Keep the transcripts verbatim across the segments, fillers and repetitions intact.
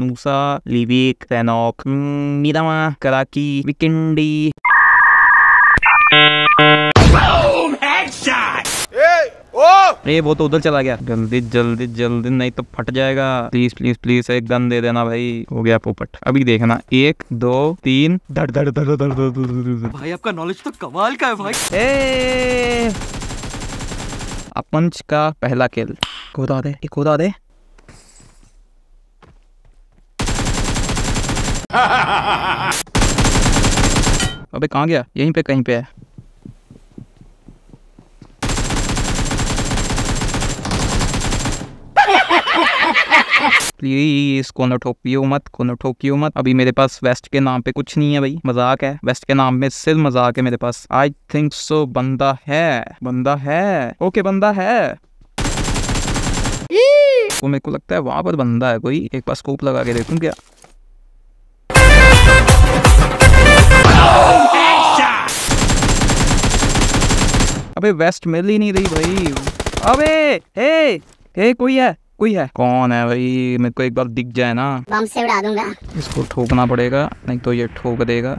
मूसा, लिविक, Rhenock, मिरामा, कराकी, Vikendi. ए वो तो उधर चला गया। जल्दी जल्दी जल्दी, नहीं तो फट जाएगा। प्लीज प्लीज प्लीज एक गन दे देना भाई। हो गया पोपट। अभी देखना, एक दो तीन, धड़ धड़ धड़ धड़ धड़। भाई आपका नॉलेज तो कमाल का है भाई। ए अपंच का पहला किल। कूदा दे, एक कूदा दे। अबे कहाँ गया? यहीं पे कहीं पे है। प्लीज कोनो ठोकियो मत, कोनो ठोकियो मत। अभी मेरे पास वेस्ट के नाम पे कुछ नहीं है भाई, मजाक है। वेस्ट के नाम में सिर्फ मजाक है मेरे पास। आई थिंक सो बंदा है, बंदा है। ओके बंदा है। वो मेरे को लगता है वहां पर बंदा है कोई। एक बार स्कोप लगा के देखूं क्या? अबे वेस्ट मिल ही नहीं रही भाई। अबे हे हे कोई है, कोई है। कौन है भाई? मेरे को एक बार दिख जाए ना, बम से उड़ा दूंगा। इसको ठोकना पड़ेगा, नहीं तो ये ठोक देगा।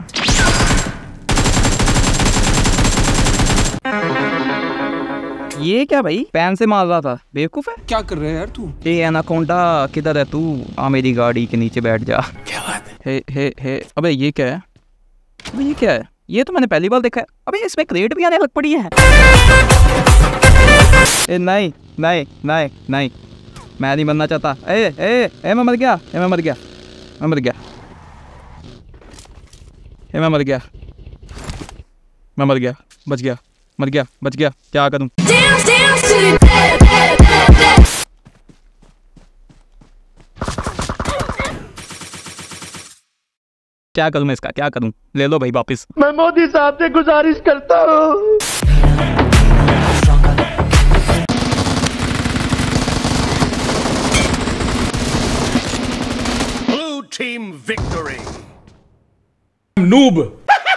ये क्या भाई? पैन से मार रहा था, बेवकूफ है। क्या कर रहे हैं यार तू? ए एनाकोंडा किधर है तू? आ मेरी गाड़ी के नीचे बैठ जा। क्या बात है? हे हे हे अबे ये क्या है? अबे ये क्या है? ये तो मैंने पहली बार देखा है। अबे इसमें क्रेट भी आने लग पड़ी है। ए नहीं नहीं नहीं नहीं, मैं नहीं बनना चाहता। ए ए ए मैं मर गया, ए मैं मर गया, मैं मर गया, ए मैं मर गया, मैं मर गया, बच गया, मर गया, बच गया। क्या करूं? क्या करूं मैं इसका? क्या करूं? ले लो भाई वापिस। मैं मोदी साहब से गुजारिश करता हूँ। Blue team victory. Noob.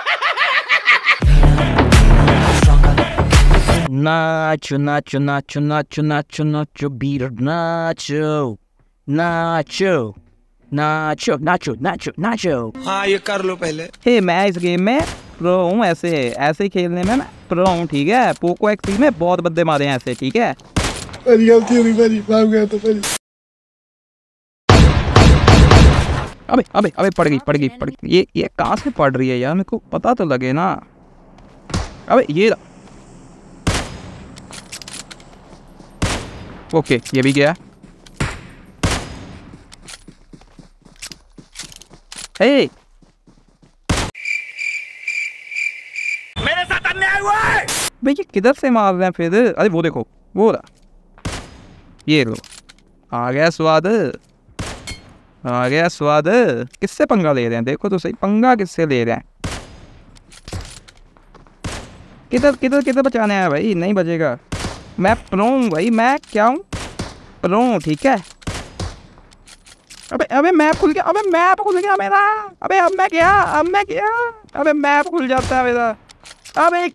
Nacho, nacho, nacho, nacho, nacho, nacho, beater, nacho, nacho, nacho, nacho, nacho, nacho। हाँ ये कर लो पहले। हे मैं इस गेम में प्रो हूँ। ऐसे ऐसे खेलने में मैं प्रो हूँ, ठीक है। पोको एक्स में बहुत बंदे मारे हैं ऐसे, ठीक है। मेरी गलती हुई, मेरी भाग गया तो मेरी। अबे अबे अबे पड़ गई, पड़ गई, पड़ गई। ये ये कहाँ से पड़ रही है यार? मेरे को पता तो लगे ना। अबे ये ओके, ये भी गया। हे मेरे साथ अन्याय हुआ है। भाई ये किधर से मार रहे हैं फिर? अरे वो देखो, वो रहा। ये लो, आ गया स्वाद, आ गया स्वाद। किससे पंगा ले रहे हैं? देखो तो सही, पंगा किससे ले रहे हैं? किधर किधर किधर बचाने आया भाई? नहीं बचेगा। मैं प्रो हूँ भाई, मैं क्या हूँ? प्रो हूँ, ठीक है। अबे अबे मैप खुल गया, अबे मैप खुल गया मेरा। अबे अब मैं क्या, अब मैं क्या? अबे मैप खुल जाता है मेरा। अबे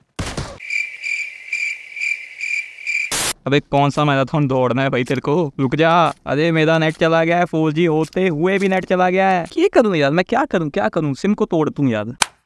अबे कौन सा मैराथन दौड़ना है भाई तेरे को? रुक जा। अरे मेरा नेट चला गया है, फोर जी होते हुए भी नेट चला गया है। क्या करूं यार मैं? क्या करूं क्या करूं? सिम को तोड़ दूं यार।